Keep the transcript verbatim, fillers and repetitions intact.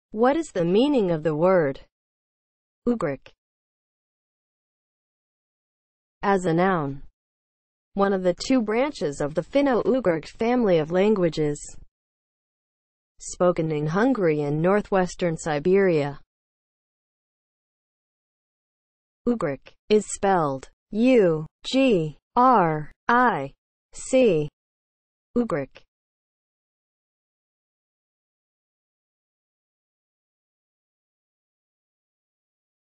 What is the meaning of the word Ugric as a noun? One of the two branches of the Finno-Ugric family of languages, spoken in Hungary and northwestern Siberia. Ugric is spelled U G R I C. Ugric